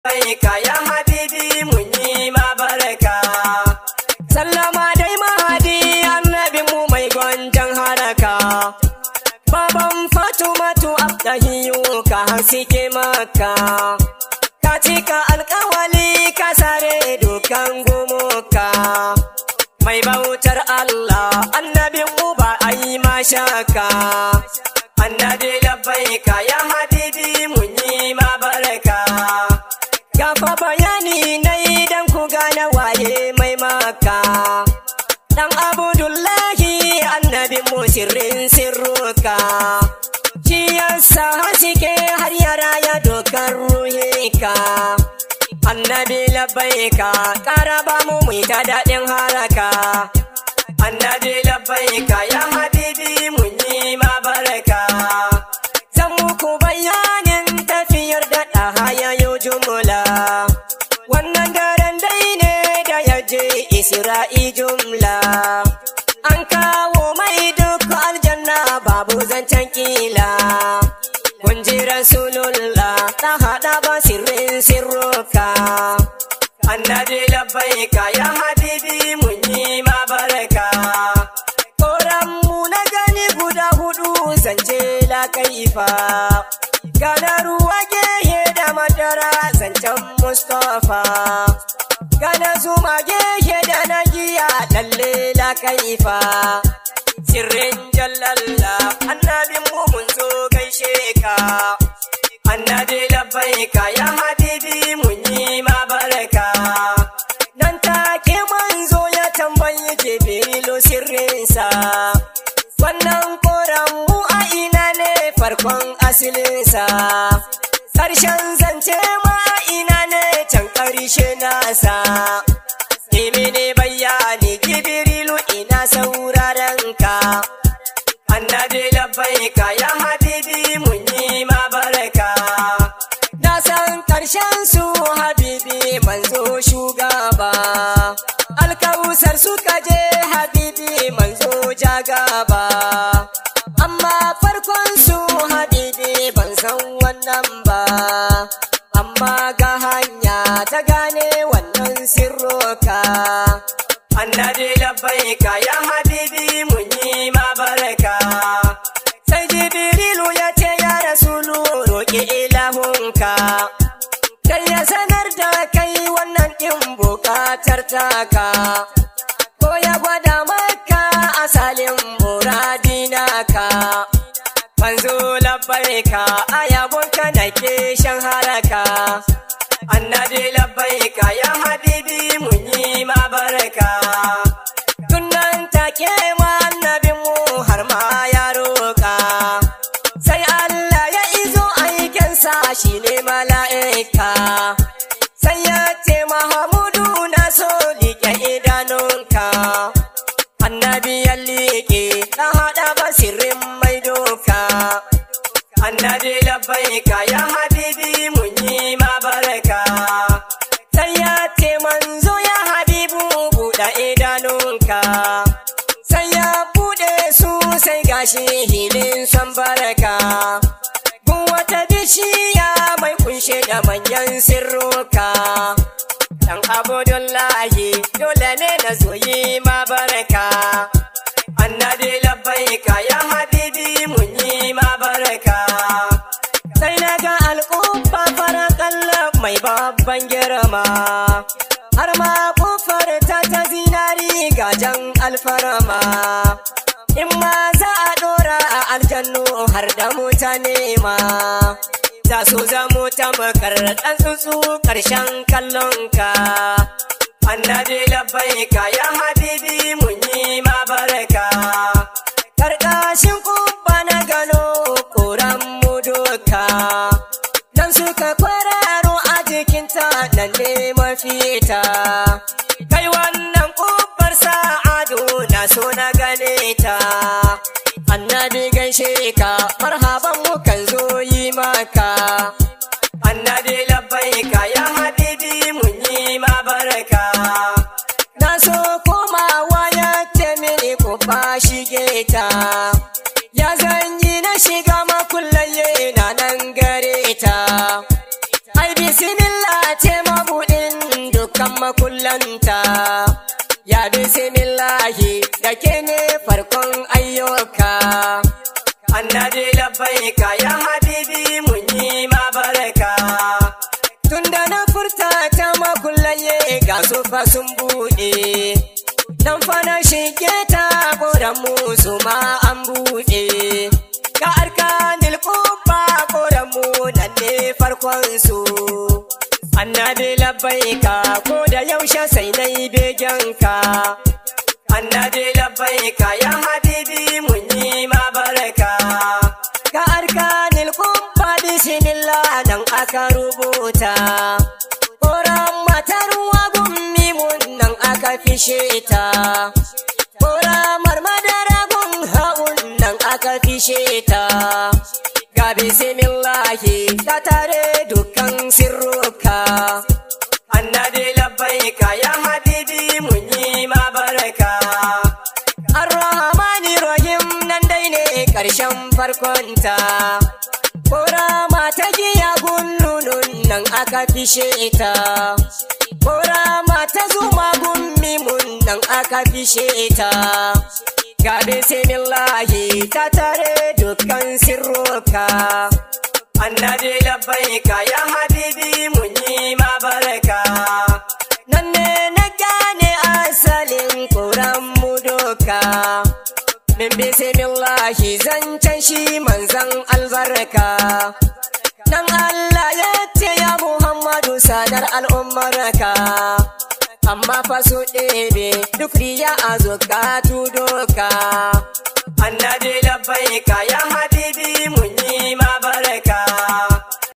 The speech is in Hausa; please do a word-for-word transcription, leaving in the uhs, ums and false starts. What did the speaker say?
Barka ya habibi mun yi ma barka. Sallama dai mahadi annabi mu mai gwanjan haraka. Baban Fatumatu Abdahiyu ka haske maka. Ka cika alƙawali ka sare dukan gumuka. Mai bautar Allah annabi mu ba a yi ma shaka. Annabi labbaika ya habibi mun yi ma barka. Gafa bayani na idan ku gane waye mai maka. Dan Abdullahi annabi mu sirrin sirruka. Shi yasa haske har ya raya dokar ruhika. Annabi labbaika karaba mu mu ta daɗin haraka. Annabi labbaika ya habibi mun yi ma barka. Zan muku bayanin tafiyar da ɗahaya yau jumla. Wannan daren dai ne da ya je Isra'i jumla. An kawo mai duk aljanna babu zancen kila. Kun ji Rasulullah ta haɗa ba sirrin sirruka. Annabi labbaika ya habibi mun yi ma barka. Koranmu na gani guda hudu zance la kaifa. Gana ruwa gehe da madara zancen Mustapha. Gana zuma gehe da na giya lalle la kaifa. Sirrin jallalla annabin mu mun zo gaishe ka. Annabi labbaika ya habibi mun yi ma barka. Nan take manzo ya tambayi Jibrilu sirrinsa. Wannan koran mu a ina ne farkon asilinsa. Ƙarshen zance ma a ina ne can ƙarshe nasa. Imi ne bayani Jibrilu ina sauraren ka. Annabi labbaika ya habibi mun yi ma barka. Na san ƙarshen su habibi manzo shugaba. Alkawusar suka je habibi manzo jagaba. Amma farkon su habibi ban san wannan ba. Amma ga hanya ta gane wannan sirroka. Annabi labbaika ya habibi mun yi ma barka. Sai Jibrilu ya ce ya Rasulu roƙi ilahunka. Kai ya sanar da kai wannan ɗin buƙatar taka. Ko ya gwada maka asalin muradinaka. Manzo labbaika a yabonka nake shan haraka. Annabi labbaika ya habibi mun yi ma barka. Tunan take ma annabin mu har ma ya roƙa. Sai Allah ya izo aikensa shine mala'ika. Sai ya ce Mahamudu na so liƙe idanunka. Annabi ya liƙe na haɗa basirin mai doka. Annabi labbaika ya habibi mun yi ma barka. Sai ya ce manzo ya habibu buɗe idanunka. Sai ya buɗe su sai gashi hilin son baraka. Gun wata bishiya mai kunshe da manyan sirruka. Dan Abdullahi dole ne na zo yi ma barka. Annabi labbaika ya habibi mun yi ma barka. Sai na ga alƙubba farakalla mai babban girma. Har ma ƙofar ta ta zinari gajen alfarma. In ma za a ɗora a aljannu har da mutane ma. Za su zamo ta makar ɗan tsuntsu ƙarshen kallonka. Annabi labbaika ya habibi mun yi ma barka. Karkashin ƙubba na gano ƙoran mu doka. Dan suka kwararo a jikinta nan ne mafita. Kai wannan ƙubbar sa'adu na so na gane ta. Annabi gaishe ka marhaban mu kan zo yi maka. Annabi labbaika ya habibi mun yi ma barka. Na so komawa ya ce mini ko ba shige ta. Ya zanyi na shiga makullaye na nan gare ta. Ai bismillah makullanta. Ya bismillahi da ke ne farkon ayyuka. Annabi labbaika ya habibi mun yi ma baraka. Tunda na furta ta makullaye ga su fa sun buɗe. Dan fa na shige ta koran musu ma an buɗe. Ka arkanil kubba koran mu nan ne farkon su. Annabi labbaika ko da yaushe sai nayi begenka. Annabi labbaika ya habibi mun yi ma baraka. Ka arkanil kubba bismillah nan aka rubuta. Koran matar wa gummi mun nan aka fishe ta. Koramar madara gun haun nan aka fishe ta. Ga bismillahi ta tare dukkan sirruka. Annabi labbaika ya habibi mun yi ma baraka. Ar-Rahmani Rahim nan dai ne ƙarshen farkonta. Korama ta giya gunnunun nan aka fishe ta. Korama ta zuma gummi mun nan aka fishe ta. Ga bismillahi ta tare dukkan sirruka. Annabi labbaika ya habibi mun yi ma baraka. Nan ne na gane asalin Quran mu doka. Min bismillahi zancen shi manzan albarka. Nan Allah ya ce ya Muhammadu sadar al'ummarka. Amma fa su ɗebe duk riya a zukatu doka. Annabi labbaika ya habibi mun yi ma baraka.